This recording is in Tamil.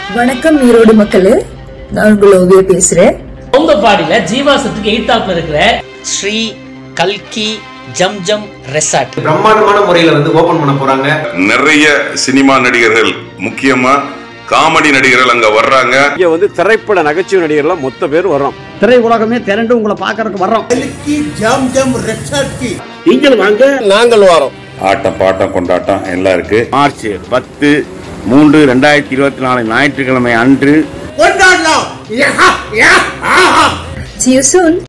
வணக்கம் ஈரோடு மக்களே, நான் உங்கள் ஓவிய பேசுறேன். கவுந்தபாடியில ஜீவாசத்துக்கு எய்தாப்ல இருக்கிற ஸ்ரீ கல்கி ஜம்ஜம் ரெசார்ட் பிரம்மாண்டமான முறையில ஓபன் பண்ண போறாங்க. நிறைய சினிமா நடிகர்கள், முக்கியமா காமெடி நடிகர்கள் அங்க வர்றாங்க. இங்க திரைப்பட நகைச்சுவை நடிகர்கள் மொத்த பேர் வர்றோம். திரை உலகமே திரண்டு உங்களை பாக்குறதுக்கு வர்றோம். நீங்கள் வாங்க, நாங்கள் வரோம். ஆட்டம் பாட்டம் கொண்டாட்டம் எல்லாம் இருக்கு. மார்ச் 10/3/2024 ஞாயிற்றுக்கிழமை அன்று See you soon.